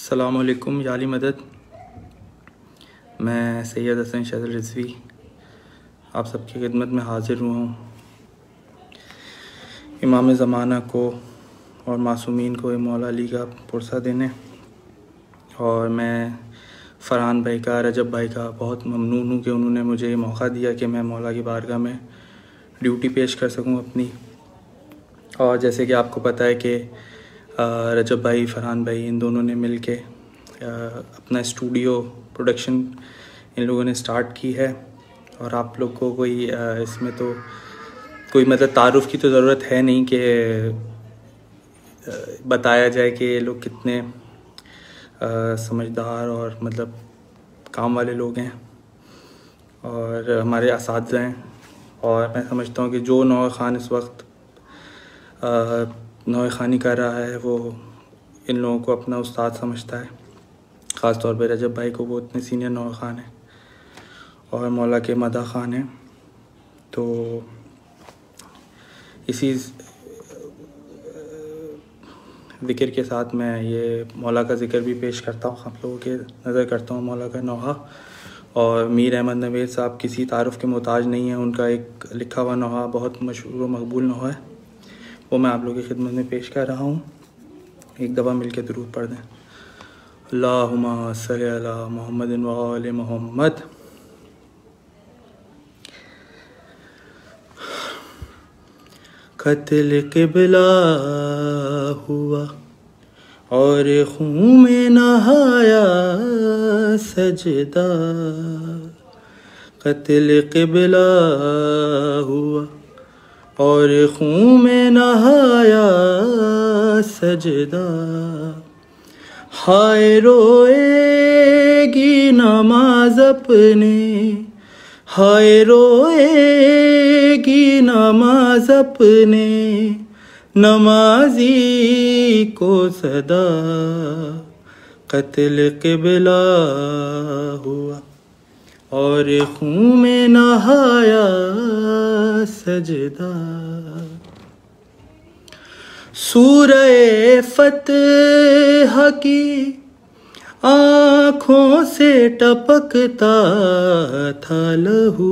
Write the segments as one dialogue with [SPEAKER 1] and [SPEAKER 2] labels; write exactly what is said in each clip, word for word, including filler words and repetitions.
[SPEAKER 1] अस्सलामु अलैकुम याली मदद। मैं सैयद हसन शहर रिजवी आप सबकी खिदमत में हाज़िर हुआ हूँ। इमाम ज़माना को और मासूमीन को मौला अली का पुरसा देने, और मैं फ़रहान भाई का, रजब भाई का बहुत ममनून हूँ कि उन्होंने मुझे ये मौका दिया कि मैं मौला की बारगाह में ड्यूटी पेश कर सकूँ अपनी। और जैसे कि आपको पता है कि रजब भाई, फ़रहान भाई, इन दोनों ने मिल के अपना स्टूडियो प्रोडक्शन इन लोगों ने स्टार्ट की है। और आप लोग को कोई इसमें तो कोई मतलब तारुफ़ की तो ज़रूरत है नहीं कि बताया जाए कि ये लोग कितने समझदार और मतलब काम वाले लोग हैं और हमारे असातिज़ा हैं। और मैं समझता हूँ कि जो नौ ख़ान इस वक्त नौ ख़ानी कर रहा है वो इन लोगों को अपना उस्ताद समझता है। ख़ास तौर पे रजब भाई को, वो इतने सीनियर नौ ख़ान हैं और मौला के मदा ख़ान हैं। तो इसी ज़िक्र के साथ मैं ये मौला का ज़िक्र भी पेश करता हूँ, आप लोगों के नज़र करता हूँ मौला का नौहा। और मीर अहमद नवेद साहब किसी तारुफ़ के मोहताज नहीं है, उनका एक लिखा हुआ नौहा बहुत मशहूर व मकबूल नौहा है, वो मैं आप लोगों की खिदमत में पेश कर रहा हूँ। एक दफ़ा मिल के दुरूद पढ़ दें। अल्लाहुम्मा सल्लि अला मुहम्मदिन व आले मुहम्मद। क़त्ल क़िबला हुआ और खून में नहाया सजदा। क़त्ल क़िबला हुआ और खून में नहाया सजदा। हाय रोएगी नमाज अपने, हाय रोएगी नमाज अपने, नमाजी को सदा। क़त्ल क़िबला हुआ और खून में नहाया सजदा। सूरह फ़तह की आँखों से टपकता था लहू,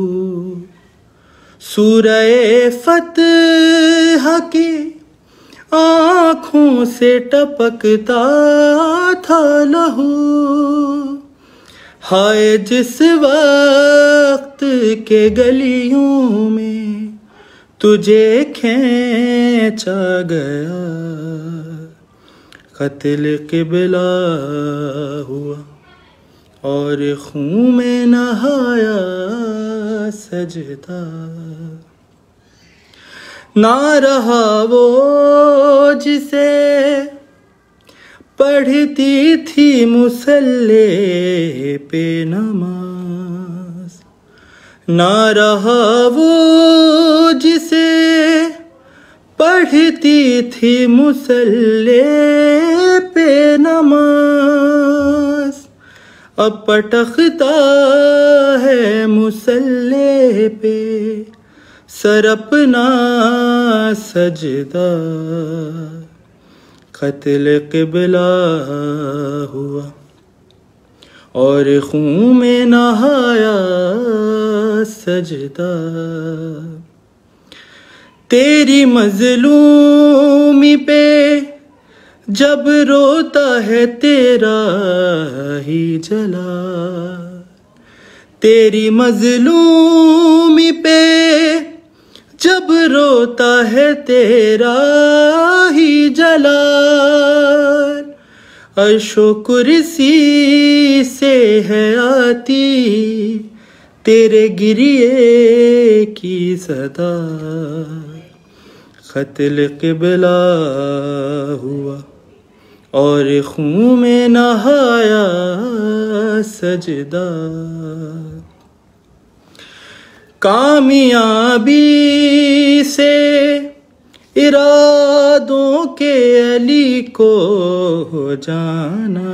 [SPEAKER 1] सूरह फ़तह की आँखों से टपकता था लहू। हाय जिस वक्त के गलियों में तुझे खींचा गया। क़त्ल क़िबला हुआ और खून में नहाया सजदा। ना रहा वो जिसे पढ़ती थी मुसल्ले पे नमाज, ना रहा वो जिसे पढ़ती थी मुसल्ले पे नमाज। अब पटखता है मुसल्ले पे सर अपना सजदा। क़त्ल क़िबला हुआ और खून में नहाया सजदा। तेरी मज़लूमी पे जब रोता है तेरा ही जला, तेरी मज़लूमी पे जब रोता है तेरा ही जलाल। अर्शो कुर्सी से है आती तेरे गिरिए की सदा। क़त्ल क़िबला हुआ और खून में नहाया सजदा। कामयाबी से इरादों के अली को जाना,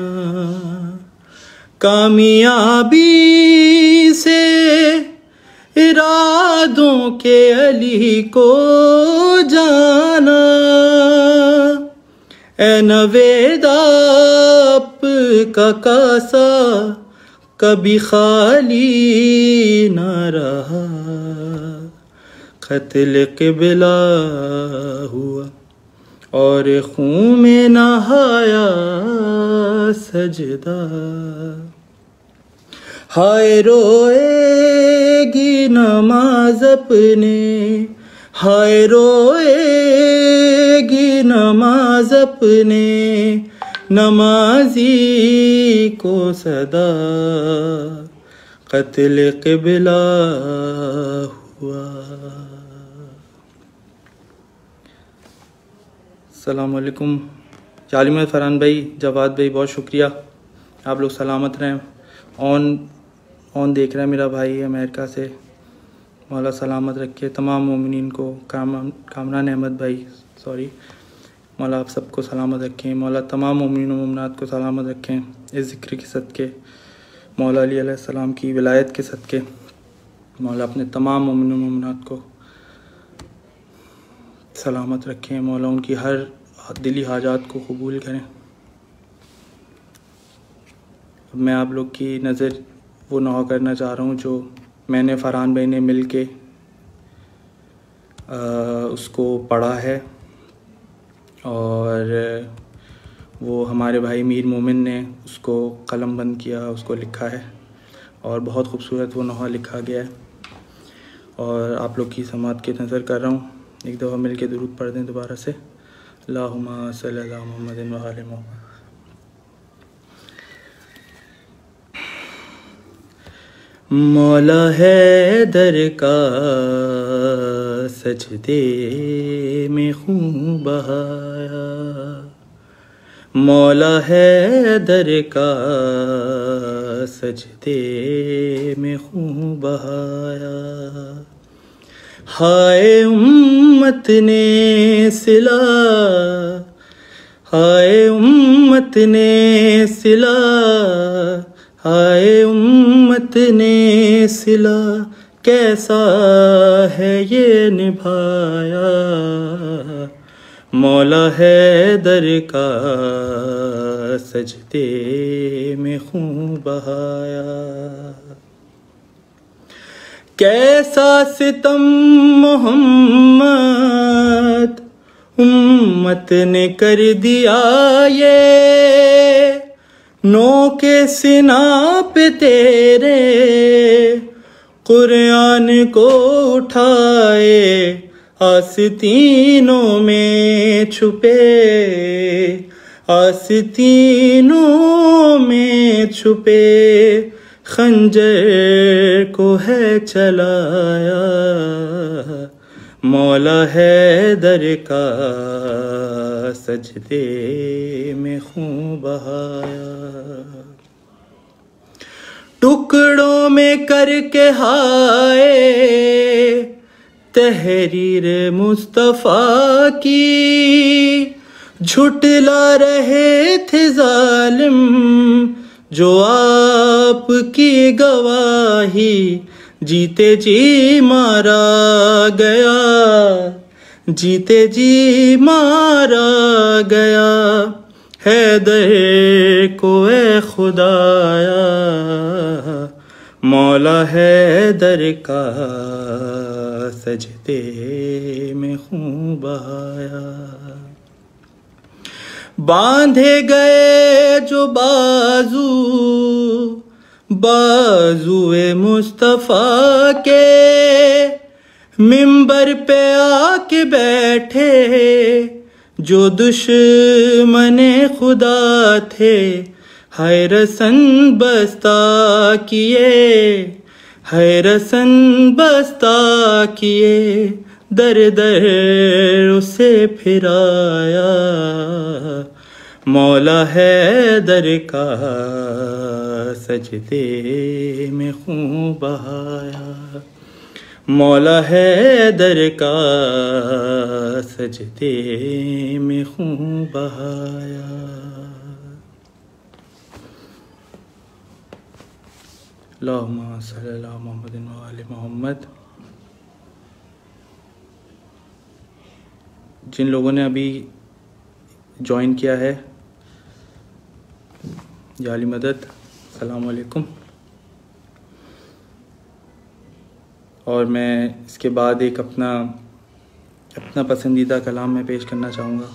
[SPEAKER 1] कामयाबी से इरादों के अली को जाना। ए नवेदाप का कासा कभी खाली न रहा, क़त्ल क़िबला हुआ और खून में नहाया सजदा। हाय रोएगी नमाज अपने, हाय रोएगी नमाज अपने, नमाजी को सदा, क़त्ल क़िबला हुआ। अस्सलाम वालेकुम। जालिम फरहान भाई, जवाद भाई, बहुत शुक्रिया, आप लोग सलामत रहें। ऑन ऑन देख रहा है मेरा भाई अमेरिका से, मौला सलामत रखे तमाम मोमिनीन को। कामरान कामरान अहमद भाई, सॉरी, मौला आप सबको सलामत रखें। मौला तमाम मोमिनीन और मोमिनात को सलामत रखें इस ज़िक्र के सदक़े, मौला अली अलैहिस्सलाम की विलायत के सदक़े। मौला अपने तमाम मोमिनीन और मोमिनात को सलामत रखें। मौला उनकी हर दिली हाजात को कबूल करें। अब मैं आप लोग की नज़र वो नौ करना चाह रहा हूँ जो मैंने फरहान भाई ने मिल के उसको पढ़ा है, और वो हमारे भाई मीर मोमिन ने उसको कलम बंद किया, उसको लिखा है, और बहुत खूबसूरत वो नौहा लिखा गया है। और आप लोग की समात की नज़र कर रहा हूँ। एक दफ़ा मिल के दुरूद पढ़ दें दोबारा से। अल्लाहुम्मा सल्ली अला मुहम्मदिन व आले मुहम्मद। मौला है दर का सजदे में खून बहाया, मौला है दर का सजदे में खून बहाया। हाय उम्मत ने सिला, हाय उम्मत ने सिला, हाय उम्मत ने सिला, कैसा है ये निभाया। मौला है दर का सजदे में खून बहाया। कैसा सितम मोहम्मद उम्मत ने कर दिया ये, नो के सिना पे तेरे कुरान को उठाए, आस्तीनों में छुपे, आस्तीनों में छुपे, खंजर को है चलाया। मौला है दर का सजदे में खून बहाया। टुकड़ों में करके हाय तहरीर मुस्तफ़ा की, झुटला रहे थे जालिम जो आपकी गवाही, जीते जी मारा गया, जीते जी मारा गया। हैदर को ए खुदाया, मौला हैदर का सजदे में खून बहाया। बांधे गए जो बाजू बाजुए मुस्तफ़ा के, मिंबर पे आके बैठे जो दुश्मने खुदा थे, हाय रसन बस्ता किए, हाय रसन बस्ता किए, दर दर उसे फिराया। मौला हैदर का सजदे में खून बहाया, मौला हैदर का सजदे में खून बहाया। अल्लाहुम्मा सल्ली अला मुहम्मदिन व आले मुहम्मद। जिन लोगों ने अभी ज्वाइन किया है। जाली मदद, अस्सलाम वालेकुम। और मैं इसके बाद एक अपना अपना पसंदीदा कलाम मैं पेश करना चाहूँगा।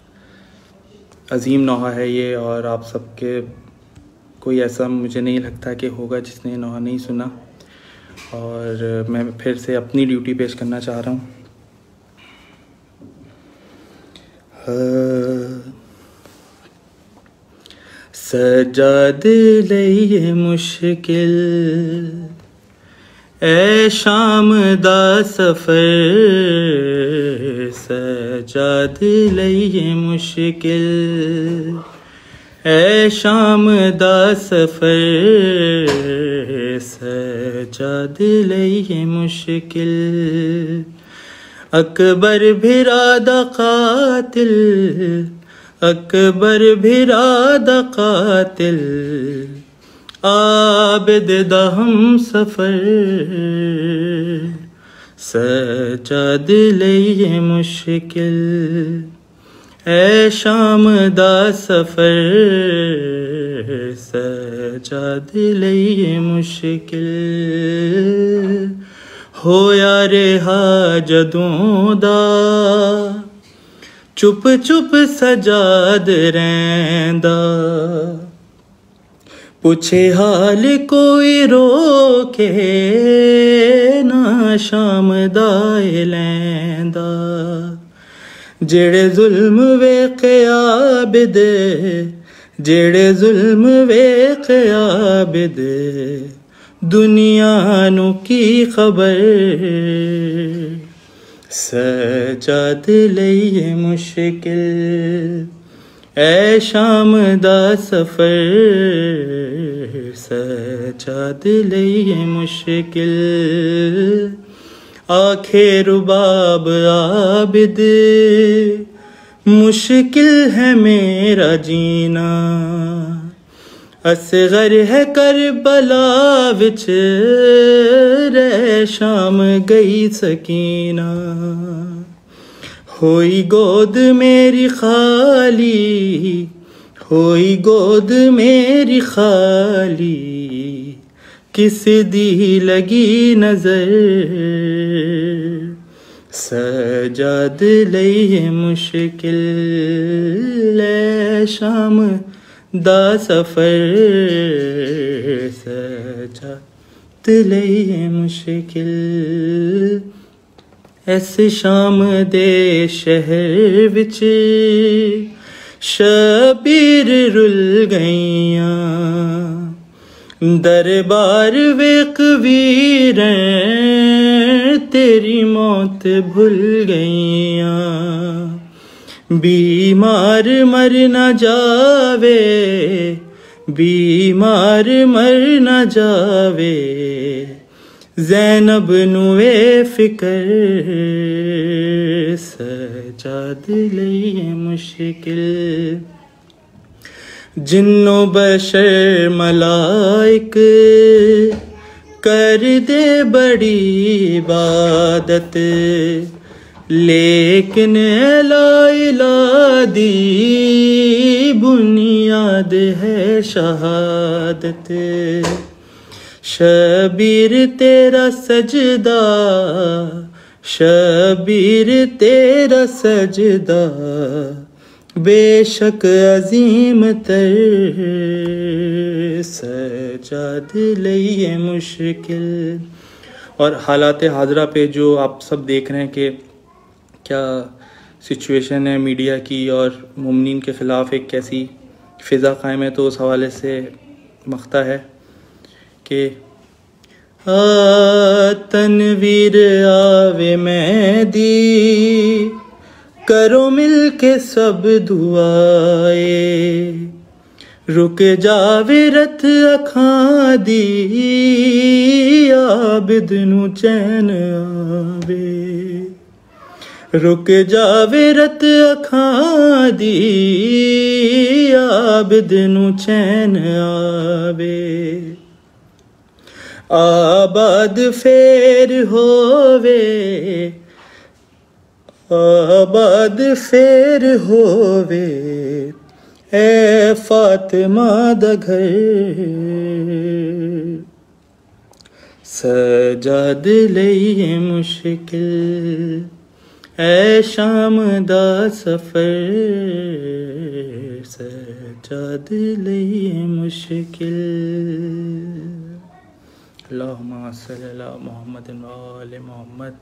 [SPEAKER 1] अजीम नोहा है ये, और आप सबके कोई ऐसा मुझे नहीं लगता कि होगा जिसने नोहा नहीं सुना। और मैं फिर से अपनी ड्यूटी पेश करना चाह रहा हूँ। सजाद लईए मुश्किल ए शाम दा सफ़र, सजाद लईए मुश्किल ए शाम दा सफ़र, सजाद लईए मुश्किल। अकबर भिरादा कातिल, अकबर भिरादा कातिल, आबिद दा हम सफ़र, सजाद लईए मुश्किल ए शाम दा सफ़र, सजाद लईए मुश्किल। होया रेहा जदों दा चुप चुप सजाद रैंदा, पुछे हाल कोई रोके ना शाम दा लैंदा। जेड़े जुल्म वेखे आबिद, जेड़े जुल्म वेखे आबिद, दुनिया नू की खबर, सजाद लईए मुश्किल ए शाम दा सफ़र, सजाद लईए मुश्किल। आखे रुबाब आबिद मुश्किल है मेरा जीना, असगर है करबला विच रे शाम गई सकीना। होई गोद मेरी खाली, होई गोद मेरी खाली, किस दी लगी नजर, सजाद लईए मुश्किल ए शाम दा सफ़र, सजाद लईए मुश्किल। इस शाम दे शहर विच शबीर रुल गईयां, दरबार वेख वीर तेरी मौत भूल गईयां। बीमार मर न जावे, बीमार मर न जावे, ज़ैनब नुए फिकर, सजाद लईए मुश्किल। जिन्नो बशर मलाइक कर दे बड़ी इबादत, लेकिन ला इलाहा दी बुनियाद है शहादत। शबीर तेरा सजदा, शबीर तेरा सजदा, बेशक अजीम तर, सजाद लईए मुश्किल। और हालात हाजरा पे जो आप सब देख रहे हैं कि क्या सिचुएशन है मीडिया की और मुमनीन के ख़िलाफ़ एक कैसी फ़िज़ा कायम है, तो उस हवाले से मख्ता है कि आ तनवीर आवे मेहदी, करो मिल के सब दुआए, रुक जावे रथ अखां दी, आबिद नू चैन आवे। रुक जावे रत अखां दी, आबिद नू चैन आवे। आबाद फेर होवे, आबाद फेर होवे ए फातिमा दा घर, सजाद लई मुश्किल ए शाम दा सफर, सजाद लई मुश्किल। अल्लाहुम्मा सल्ली अला मुहम्मदिन व आले मोहम्मद।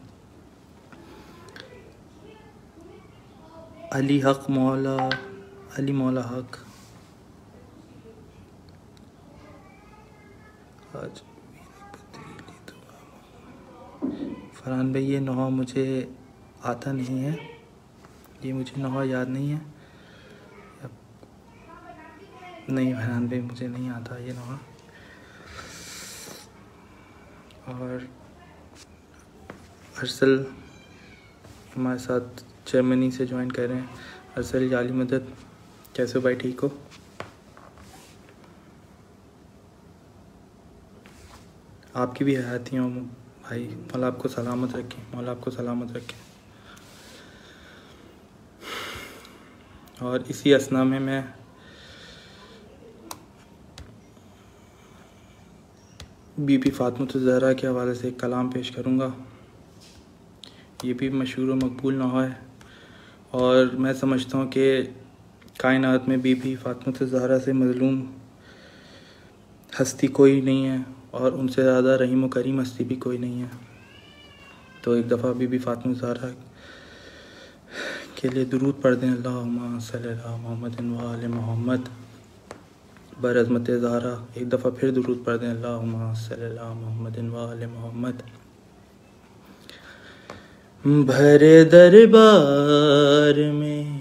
[SPEAKER 1] अली हक मौला, अली मौला हक। आज फरहान भाई ये नौहा मुझे आता नहीं है, ये मुझे नौहा याद नहीं है। नहीं फरहान भाई मुझे नहीं आता ये नौहा। और अरसल हमारे साथ जर्मनी से ज्वाइन कर रहे हैं। अरसल जाली मदद, कैसे हो भाई, ठीक हो? आपकी भी हयाती हो भाई, मौला आपको सलामत रखे, मौला आपको सलामत रखे। और इसी असना में मैं बीबी फातिमा ज़हरा के हवाले से एक कलाम पेश करूँगा। ये भी मशहूर और मकबूल नौहा है और मैं समझता हूँ कि कायनात में बीबी फातिमा ज़हरा से मज़लूम हस्ती कोई नहीं है और उनसे ज़्यादा रहीम व करीम हस्ती भी कोई नहीं है। तो एक दफ़ा बीबी फातिमा ज़हरा के लिए दुरूद पढ़ दें। अल्लाहुम्मा सल्ली अला मुहम्मदिन व आले मोहम्मद। बरअज़मत ज़हरा एक दफ़ा फिर दुरूद पढ़ दें। अल्लाहुम्मा सल्ली अला मुहम्मदिन व आले मोहम्मद। भरे दरबार में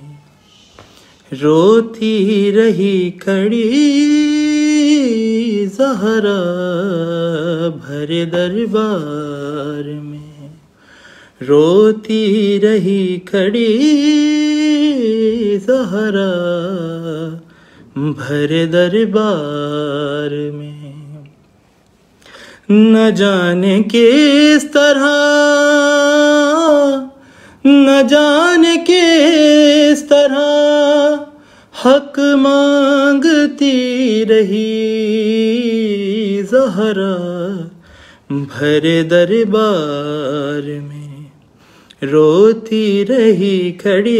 [SPEAKER 1] रोती रही खड़ी ज़हरा, भरे दरबार में रोती रही खड़ी ज़हरा, भरे दरबार में न जाने किस तरह, न जाने किस तरह हक मांगती रही ज़हरा, भरे दरबार में रोती रही खड़ी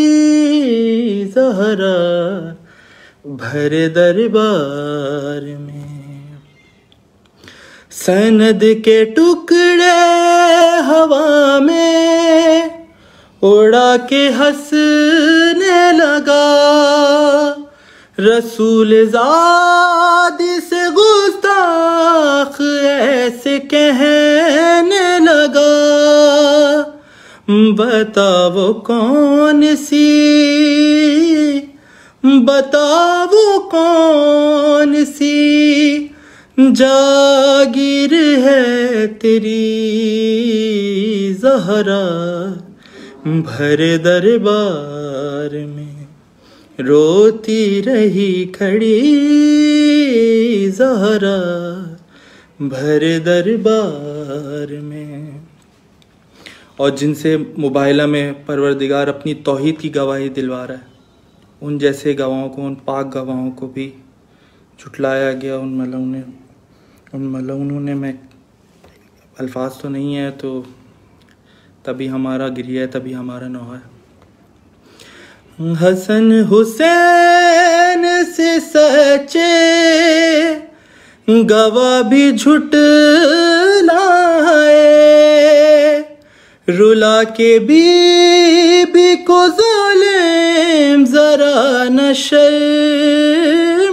[SPEAKER 1] ज़हरा, भरे दरबार में। सनद के टुकड़े हवा में उड़ा के हंसने लगा, रसूल ज़ादी से गुस्ताख ऐसे कहने लगा, बताओ कौन सी, बताओ कौन सी जागीर है तेरी ज़हरा, भरे दरबार में रोती रही खड़ी ज़हरा, भरे दरबार में। और जिनसे मुबाहिला में परवरदिगार अपनी तौहीद की गवाही दिलवा रहा है, उन जैसे गवाहों को, उन पाक गवाहों को भी झुटलाया गया। उन मलऊने उन मलऊनों ने, मैं अल्फाज तो नहीं है, तो तभी हमारा गिरिया है, तभी हमारा नौहा है। हसन हुसैन से सच्चे गवाह भी झुटलाए, रुला के बीबी को ज़ालिम जरा न शर्माए,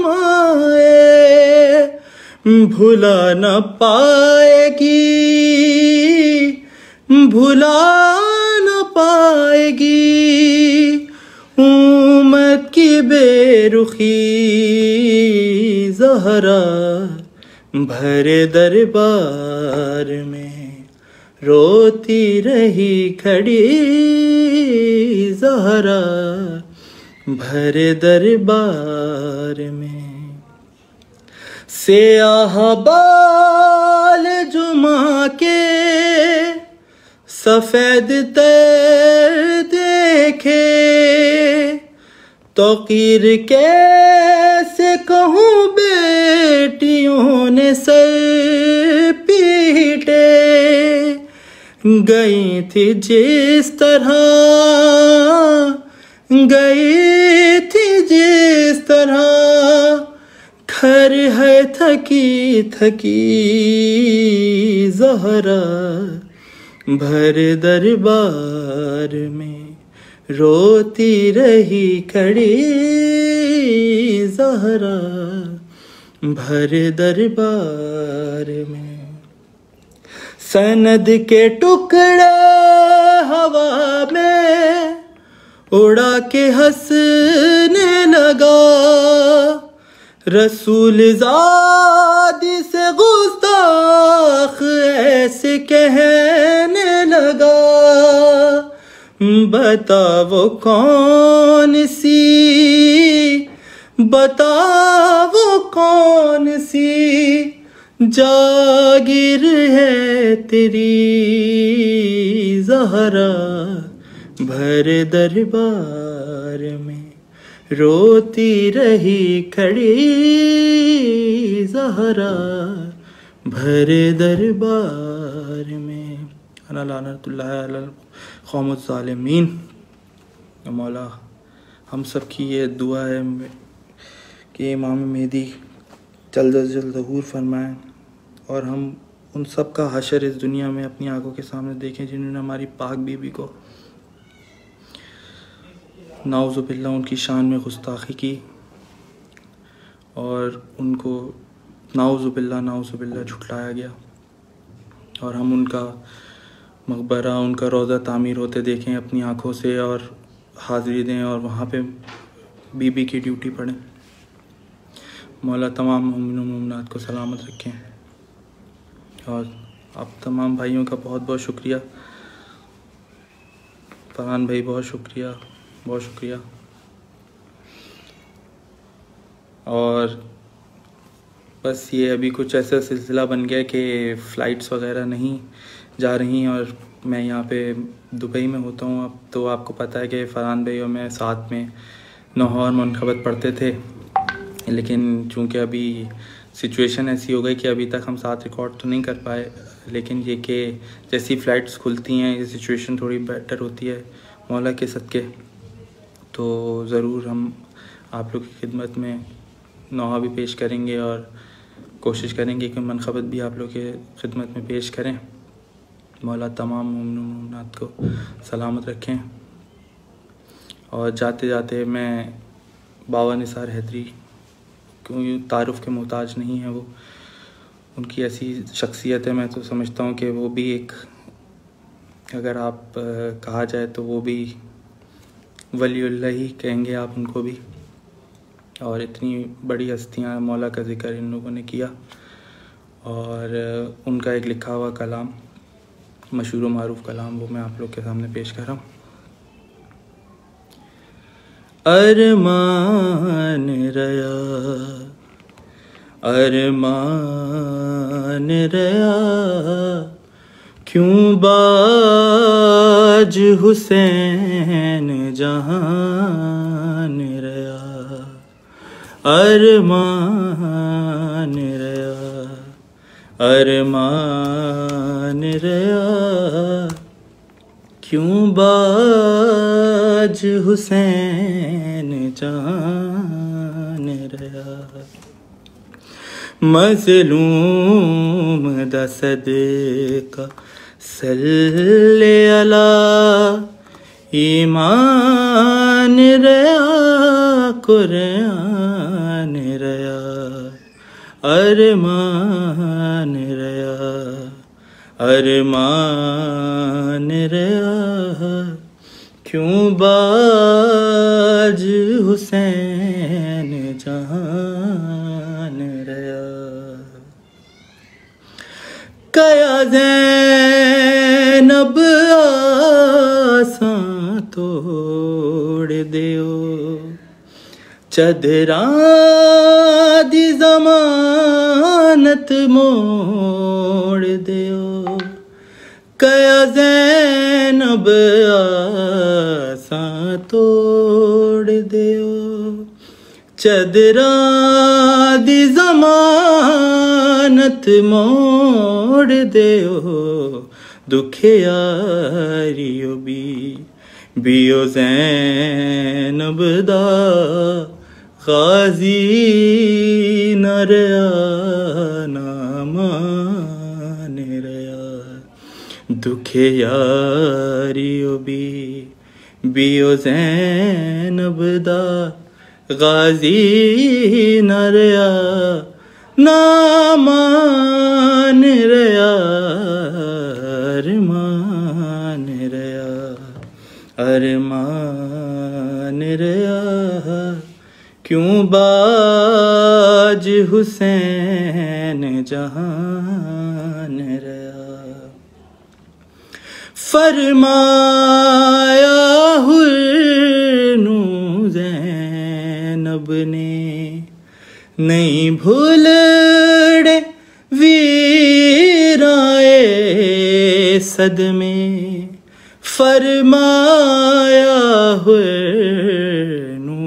[SPEAKER 1] भुला न पाएगी, भुला न पाएगी उम्मत की बेरुखी ज़हरा, भरे दरबार में रोती रही खड़ी ज़हरा, भरे दरबार में। सियाह बाल जुमा के सफेद तर देखे तो कीर कैसे कहूँ बेटियों ने सर पीटे। गई थी जिस तरह गई थी जिस तरह घर है थकी थकी ज़हरा भर दरबार में रोती रही खड़ी ज़हरा भर दरबार में। सनद के टुकड़े हवा में उड़ा के हंसने लगा। रसूल ज़ादी से गुस्ताख ऐसे कहने लगा। बता वो कौन सी बता वो कौन सी जागीर है तेरी ज़हरा भर दरबार में रोती रही खड़ी ज़हरा भर दरबार में। अना लानतुल्लाह अलल क़ौमुज़ ज़ालिमीन। मौला हम सब की ये दुआ है कि इमाम मेहदी जल्द अज जल्द ज़हूर फरमाएँ और हम उन सब का हशर इस दुनिया में अपनी आंखों के सामने देखें जिन्होंने हमारी पाक बीबी को नाउज़ुबिल्लाह उनकी शान में गुस्ताखी की और उनको नाउज़ुबिल्लाह नाउज़ुबिल्लाह झुठलाया गया। और हम उनका मकबरा उनका रोज़ा तामीर होते देखें अपनी आँखों से और हाज़िरी दें और वहाँ पे बीबी की ड्यूटी पढ़ें। मौला तमाम मोमिन और मोमिनात को सलामत रखें। और आप तमाम भाइयों का बहुत बहुत शुक्रिया। फरहान भाई बहुत शुक्रिया बहुत शुक्रिया। और बस ये अभी कुछ ऐसा सिलसिला बन गया कि फ़्लाइट्स वगैरह नहीं जा रही और मैं यहाँ पे दुबई में होता हूँ। अब तो आपको पता है कि फरहान भाई और मैं साथ में लाहौर मुनखबत पढ़ते थे, लेकिन चूँकि अभी सिचुएशन ऐसी हो गई कि अभी तक हम साथ रिकॉर्ड तो नहीं कर पाए। लेकिन ये कि जैसी फ़्लाइट्स खुलती हैं ये सिचुएशन थोड़ी बेटर होती है मौला के सदक़े, तो ज़रूर हम आप लोग की खिदमत में नौहा भी पेश करेंगे और कोशिश करेंगे कि मनखबत भी आप लोग के खिदमत में पेश करें। मौला तमाम मोमिन और मोमिनात को सलामत रखें। और जाते जाते मैं बाबा निसार हैदरी क्यों तारुफ़ के मोहताज नहीं है, वो उनकी ऐसी शख्सियत है। मैं तो समझता हूँ कि वो भी एक अगर आप कहा जाए तो वो भी वलीउल्लाह ही कहेंगे आप उनको भी। और इतनी बड़ी हस्तियाँ मौला का ज़िक्र इन लोगों ने किया और उनका एक लिखा हुआ कलाम मशहूर व मारूफ़ कलाम वो मैं आप लोग के सामने पेश कर रहा हूँ। अरमान रया अरमान रया क्यों बाज हुसैन जहान रया। अरमान रया अरमान रया क्यों बाज हुसैन जान रया। मज़लूम दा सदका सल्ले अला ईमान रया कुरान रया। अरमान रया अरमान रया क्यों बाज हुसैन जहान रया। कया ज़ैनब आसां तोड़ दियो चदरा दी ज़मानत मोड़ दियो। कया ज़ैनब आसां तोड़ दियो, चदरा दी ज़मानत मोड़ दियो, दुखियारियो भी बियो ज़ैनब दा गाज़ी न रहा ना मान रहा, दुखियारियो भी बियो ज़ैनब दा गाज़ी न रहा ना मान रहा, अरमान रहा अरमान रहा, क्यों बाज हुसैन जहान रहा। फरमाया हुर्नू ज़ैनब ने नहीं भूलड़े वीराए सदमे, फरमाया हुर्नू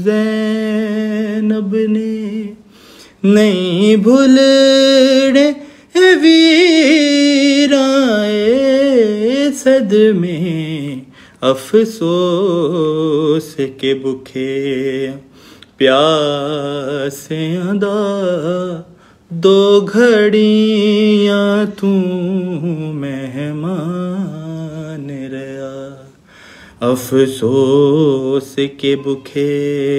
[SPEAKER 1] ज़ैनब ने नहीं भूलड़े वीराए सदमे, अफसोस के भूखे प्यासे दा दो घड़ियां तू मेहमान रहा, अफसोस के भूखे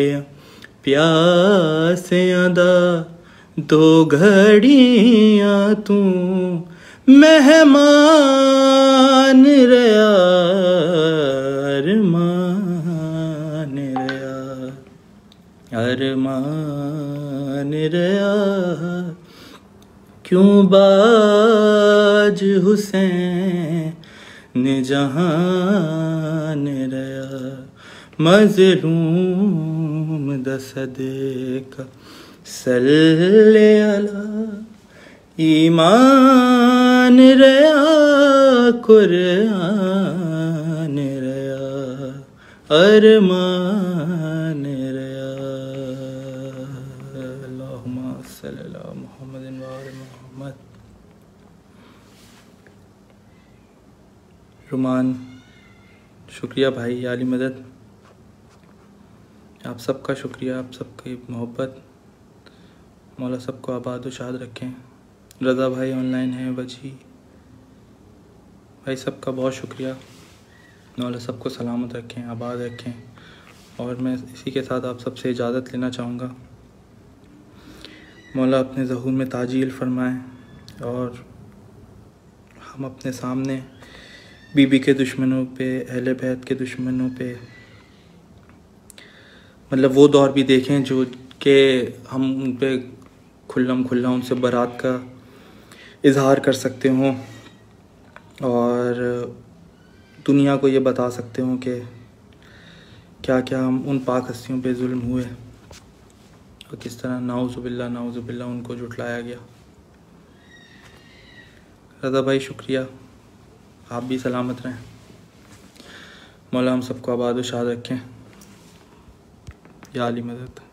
[SPEAKER 1] प्यासे दा दो घड़ियां तू मेहमान रहा, अरमान रहा अरमान रहा, क्यों बाज हुसैन जहान रहा। मज़लूम दा सदका सल्ले अला ईमान रहा, कुरान रहा अरमान रहा। अल्लाहुम्मा सल्ली अला मुहम्मदिन व आले मुहम्मद। रुमान, शुक्रिया भाई आली मदद, आप सबका शुक्रिया, आप सबकी मोहब्बत, मौला सबको आबाद व शाद रखें। रज़ा भाई ऑनलाइन हैं, वजी भाई, सबका बहुत शुक्रिया, मौला सबको सलामत रखें, आबाद रखें। और मैं इसी के साथ आप सबसे इजाज़त लेना चाहूँगा। मौला अपने ज़हूर में ताजील फरमाएं और हम अपने सामने बीबी के दुश्मनों पे, अहले बैत के दुश्मनों पे, मतलब वो दौर भी देखें जो कि हम उन पे खुल्लम खुल्ला उनसे बरात का इजहार कर सकते हों और दुनिया को ये बता सकते हों कि क्या क्या हम उन पाक हस्तियों पे जुल्म हुए और किस तरह नाउज़ुबिल्लाह नाउज़ुबिल्लाह उनको जुटलाया गया। रज़ा भाई शुक्रिया, आप भी सलामत रहें, मौला हम सबको आबाद व शाद रखें। या अली मदद।